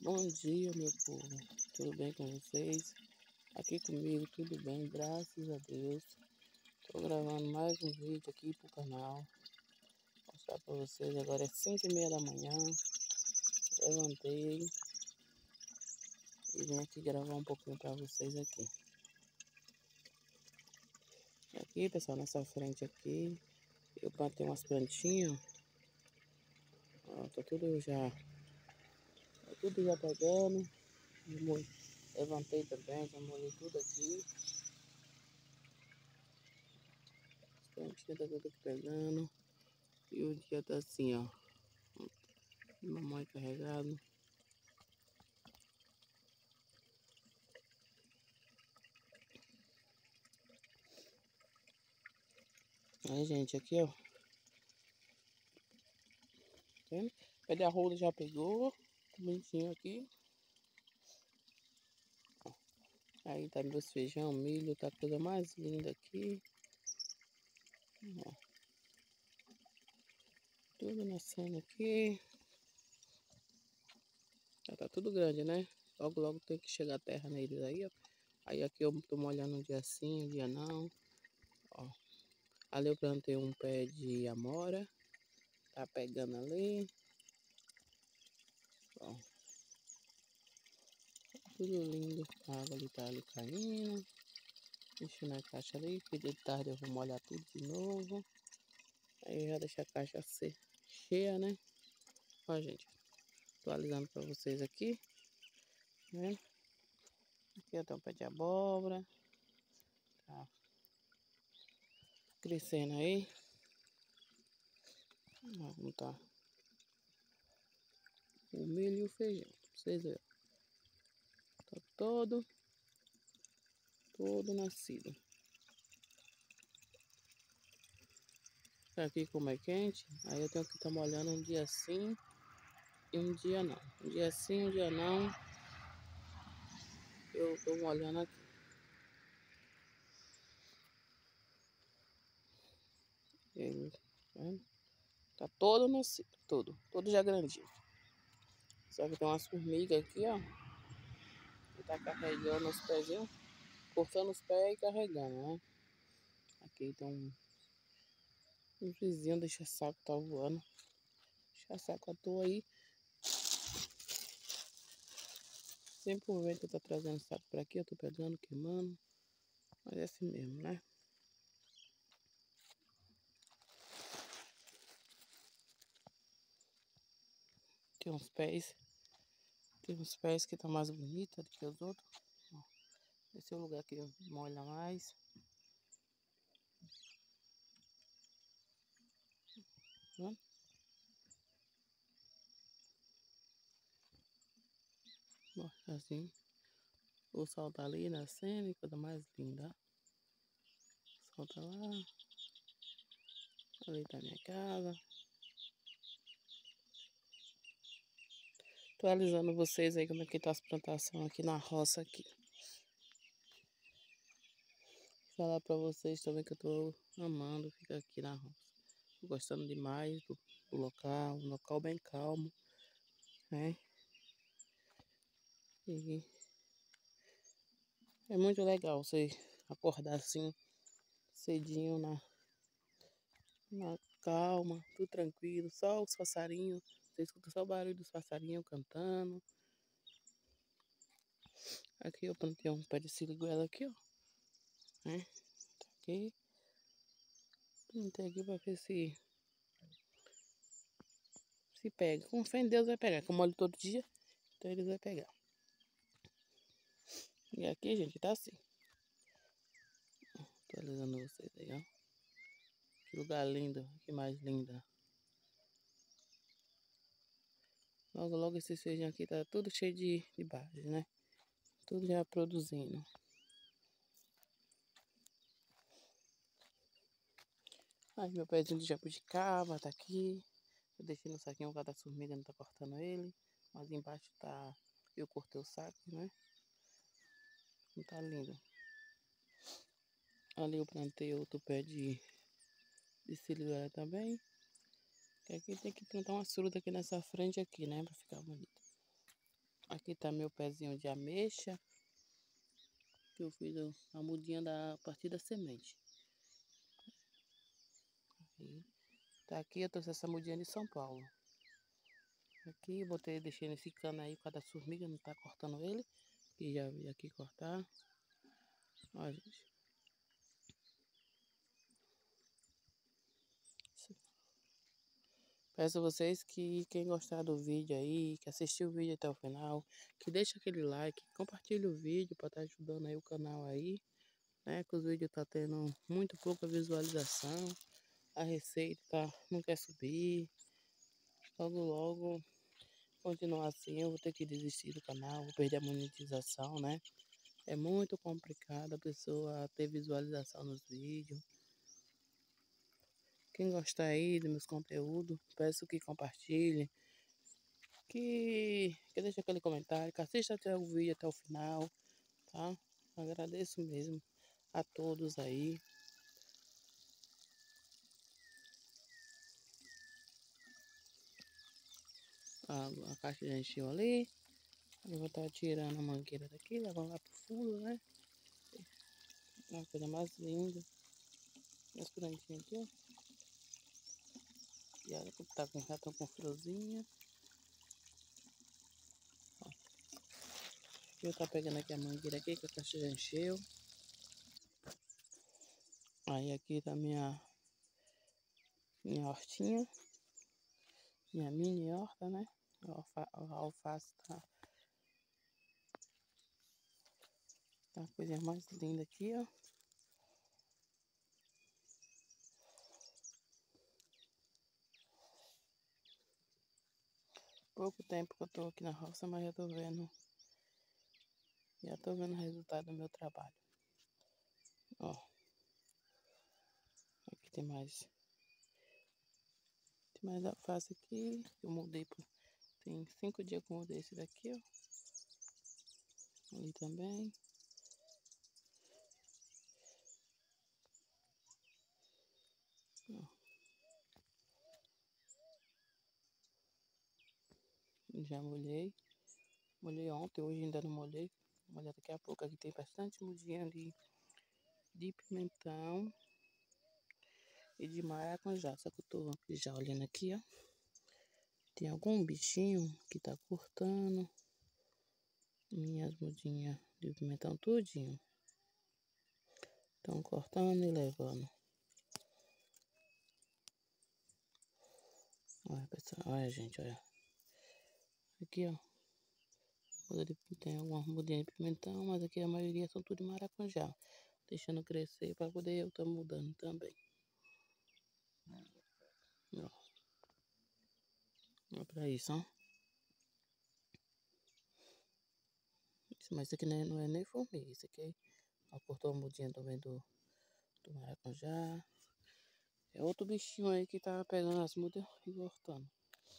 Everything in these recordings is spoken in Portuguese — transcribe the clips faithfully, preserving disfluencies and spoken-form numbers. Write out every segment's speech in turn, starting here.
Bom dia, meu povo. Tudo bem com vocês? Aqui comigo tudo bem, graças a Deus. Tô gravando mais um vídeo aqui pro canal. Vou mostrar pra vocês. Agora é cinco e meia da manhã. Levantei e vim aqui gravar um pouquinho pra vocês aqui. Aqui, pessoal, nessa frente aqui, eu plantei umas plantinhas. Ó, tá tudo já... Tá tudo já pegando. Levantei também, já molhei tudo aqui. As plantinhas tá tudo aqui pegando. E o dia tá assim, ó. Mamãe carregado. Aí, gente, aqui, ó. Tá? Pé de arroz já pegou. Bonitinho aqui. Aí tá meus feijão, milho, tá a coisa mais linda aqui. Ó. Tudo nascendo aqui. Já tá tudo grande, né? Logo, logo tem que chegar a terra neles aí, ó. Aí aqui eu tô molhando um dia sim, um dia não. Ó. Ali eu plantei um pé de amora. Tá pegando ali. Ó. Tudo lindo. A água ali tá ali caindo. Deixa na caixa ali, que de tarde eu vou molhar tudo de novo. Aí já deixa a caixa ser cheia, né? Ó, gente, atualizando pra vocês aqui, né? Aqui tem um pé de abóbora. Tá crescendo aí. Ó, como tá o milho e o feijão. Pra vocês verem. Tá todo, todo nascido. Aqui como é quente, aí eu tenho que estar molhando um dia sim e um dia não. Um dia sim, um dia não. Eu tô molhando aqui. Ele, né? Tá todo nascido, todo, todo já grandinho. Só que tem umas formigas aqui, ó. Que tá carregando os pezinhos, cortando os pés e carregando, né? Aqui tem um, um vizinho, deixa saco, tá voando. Deixa saco à toa aí. Sempre o vento tá trazendo saco pra aqui, eu tô pegando, queimando. Mas é assim mesmo, né? Tem uns pés. Tem uns pés que tá mais bonita do que os outros. Ó, esse é o lugar que molha mais. Ó. Ó, assim. O sol tá ali nascendo, coisa mais linda. O sol tá lá. Ali tá minha casa. Atualizando vocês aí como é que tá as plantações aqui na roça aqui. Falar pra vocês também que eu tô amando ficar aqui na roça. Tô gostando demais do, do local, um local bem calmo, né? E é muito legal você acordar assim, cedinho na, na calma, tudo tranquilo, só os passarinhos. Você escuta só o barulho dos passarinhos cantando. Aqui eu plantei um pé de siriguela aqui, ó. Né? Tá aqui. Plantei aqui pra ver se se pega. Com fé em Deus vai pegar. Que eu molho todo dia, então eles vão pegar. E aqui, gente, tá assim. Atualizando vocês aí, ó. Que lugar lindo, que mais linda. Logo, logo esse feijão aqui tá tudo cheio de, de base, né? Tudo já produzindo. Aí meu pezinho de jabuticaba tá aqui. Eu deixei no saquinho, o cara da formiga não tá cortando ele. Mas embaixo tá... Eu cortei o saco, né? Não tá lindo. Ali eu plantei outro pé de... De siriguela também. Que aqui tem que plantar uma fruta aqui nessa frente aqui, né? Pra ficar bonito. Aqui tá meu pezinho de ameixa, que eu fiz a mudinha da, a partir da semente. E tá aqui, eu trouxe essa mudinha de São Paulo. Aqui, botei, deixei nesse cano aí, por causa das formigas, não tá cortando ele. E já vi aqui cortar. Ó, gente. Peço a vocês que quem gostar do vídeo aí, que assistiu o vídeo até o final, que deixa aquele like, compartilhe o vídeo para estar ajudando aí o canal aí, né? Que os vídeos tá tendo muito pouca visualização, a receita tá, não quer subir. Logo logo, continuar assim, eu vou ter que desistir do canal, vou perder a monetização, né? É muito complicado a pessoa ter visualização nos vídeos. Quem gostar aí dos meus conteúdos, peço que compartilhe, que, que deixe aquele comentário, que assista até o vídeo até o final, tá? Agradeço mesmo a todos aí. A, a caixa já encheu ali. Eu vou estar tirando a mangueira daqui, levando lá pro fundo, né? É uma coisa mais linda. As plantinhas aqui, ó. E olha que tá com, já estão com florzinha. Ó. Eu tá pegando aqui a mangueira aqui, que a caixa já encheu. Aí aqui tá minha, minha hortinha. Minha mini horta, né? A, alfa, a alface tá, tá a coisa mais linda aqui, ó. Pouco tempo que eu tô aqui na roça, mas já tô vendo. Já tô vendo o resultado do meu trabalho. Ó. Aqui tem mais. Tem mais alface aqui. Eu mudei por. Tem cinco dias que eu mudei esse daqui, ó. Ali também. Ó. Já molhei. Molhei ontem, hoje ainda não molhei. Vou molhar daqui a pouco. Aqui tem bastante mudinha de, de pimentão e de maracujá. Só que eu tô já olhando aqui, ó. Tem algum bichinho que tá cortando minhas mudinhas de pimentão tudinho. Estão cortando e levando. Olha, pessoal, olha, gente, olha. Aqui, ó. Tem algumas mudinhas de pimentão, mas aqui a maioria são tudo de maracujá. Deixando crescer para poder eu estar tá mudando também. Ó. Olha pra isso, ó. Mas isso aqui não é, não é nem formiga. Isso aqui, ó, cortou a mudinha também do, do maracujá. É outro bichinho aí que tá pegando as mudas e cortando.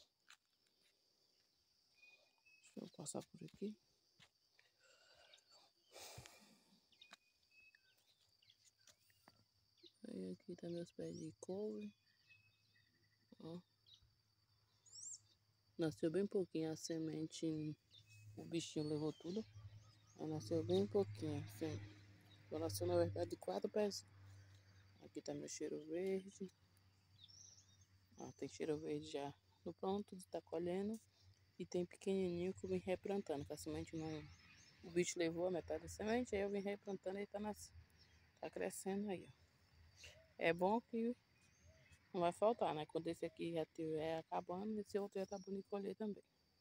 Deixa eu passar por aqui. Aí aqui tá meus pés de couve. Ó. Nasceu bem pouquinho a semente. O bichinho levou tudo. Aí nasceu bem pouquinho. Assim. Só nasceu na verdade de quatro pés. Aqui tá meu cheiro verde. Ó, tem cheiro verde já no pronto de estar tá colhendo. E tem pequenininho que eu vim replantando. Que a semente não. O bicho levou a metade da semente. Aí eu vim replantando e tá, nas... tá crescendo aí, ó. É bom que não vai faltar, né? Quando esse aqui já estiver acabando, esse outro já tá bonito de colher também.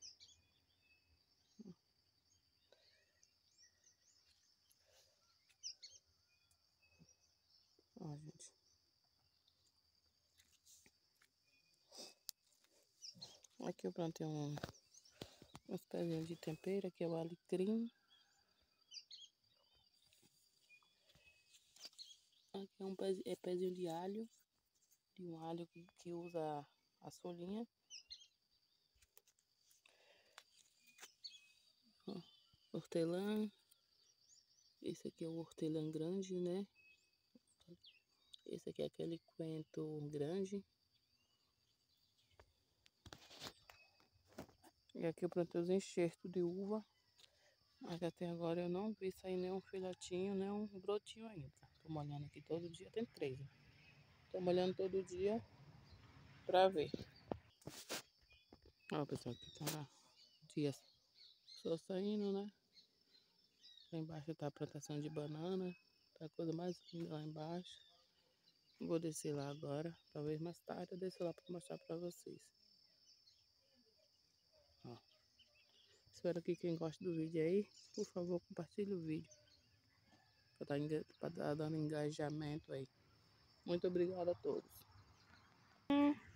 Ó, gente. Aqui eu plantei um, uns pezinhos de tempero, aqui é o alecrim. Aqui é um pezinho, é pezinho de alho, de um alho que, que usa a folhinha. Ó, hortelã. Esse aqui é o hortelã grande, né? Esse aqui é aquele coentro grande. E aqui eu plantei os enxertos de uva. Mas até agora eu não vi sair nenhum filhotinho, nenhum brotinho ainda. Tô molhando aqui todo dia, tem três. Né? Tô molhando todo dia pra ver. Ó, pessoal, aqui tá dia só saindo, né? Lá embaixo tá a plantação de banana. Tá a coisa mais linda lá embaixo. Vou descer lá agora. Talvez mais tarde eu descer lá pra mostrar pra vocês. Ó. Espero que quem gosta do vídeo aí, por favor, compartilhe o vídeo. Pra estar tá, tá dando engajamento aí. Muito obrigada a todos.